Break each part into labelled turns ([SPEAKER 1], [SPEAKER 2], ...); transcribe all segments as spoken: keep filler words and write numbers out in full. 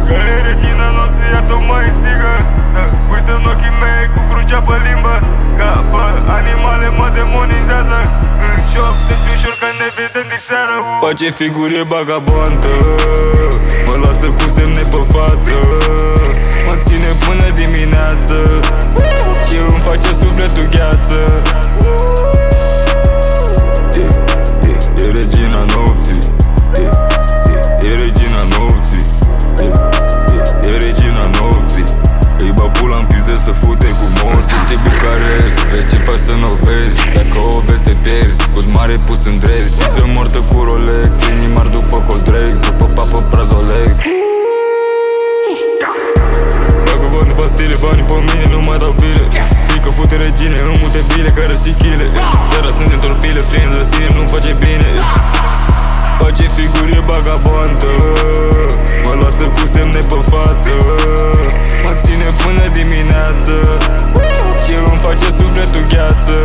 [SPEAKER 1] Că e regina nopții, iar tot mai strigă. Uită în ochii mei cu crucea pe limbă. Ca pe animale mă demonizează. În șoc sunt ușor că ne vedem din seară. Face figuri vagabondă, mă lasă cu semne pe față, mă ține până dimineață și îmi face sufletul gheață. E, e, e regina nopții. E, e, e regina nopții. E, e, e regina nopții. Îi ba pula în pizde să fute cu morții. Ce Bucarest, vezi ce faci să n-o vezi. Dacă o vezi te pierzi, cu mare pus în drezi. Pisă mortă cu Rolex, linii mari după Coldrex, după papă Prazolex. Bagă bani, pastile, banii pe mine, nu mai dau bile. Pică fute regine, în multe bile, care și chile. Seara sunt într-o pile, plin de sine, nu face bine. Face figuri vagabondă, mă lasă cu semne pe față, mă ține până dimineață și îmi face sufletul gheață.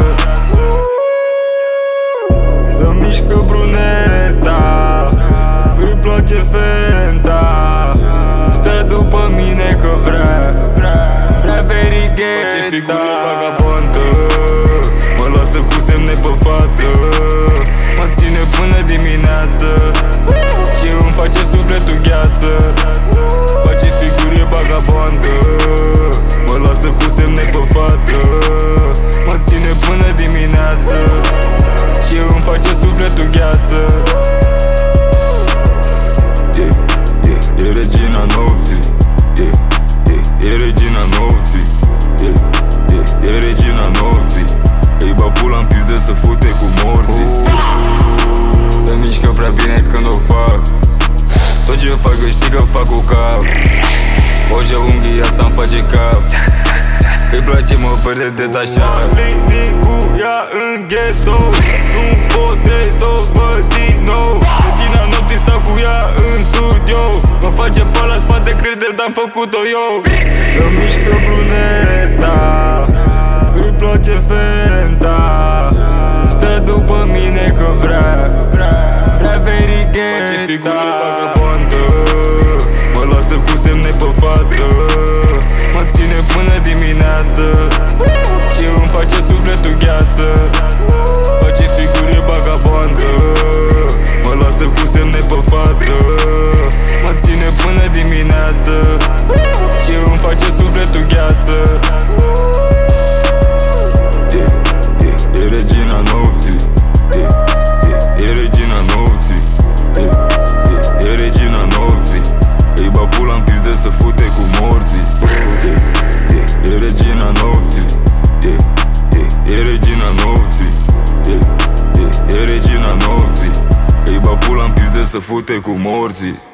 [SPEAKER 1] Să mișcă bruneta, îi place fenta, stă după mine că vrea, vrea, vrea verigheta. Face figuri vagabondă, mă lasă cu semne pe față, mă ține până dimineață și îmi face sufletul gheață. Face figuri vagabondă, mă lasă cu semne pe față, mă ține până dimineață și îmi face sufletul gheață. E, e, e regina nopții. E, e, e regina nopții. E, e, e regina nopții. Îi ba pula în pizde să fute cu morții. Se mișcă prea bine când o fac. Tot ce fac eu știi că fac cu cap. Oje unghii, asta-mi face cap. Îi place, mă perde detașat. Linii cu ea în ghetto, nu pot să o văd din nou. Regina nopții stau cu ea în studio. Mă face pe la spate, crede, dar-am făcut-o eu. Să mișcă bruneta, îi place fenta, stă după mine că vrea, vrea, vrea verigheta. Face figuri vagabondă, mă lasă cu semne pe față, mă ține până dimineață și îmi face sufletul gheață. Face figuri vagabondă, mă lasă cu semne pe față, mă ține până dimineață și îmi face sufletul gheață. E, e, e regina nopții. E, e, e regina nopții. E, e, e regina nopții. Îi ba pula în pizde să fute cu morții. E, e, e regina nopții. E, e, e regina nopții. E, e, e regina nopții. Îi ba pula în pizde să fute cu morții.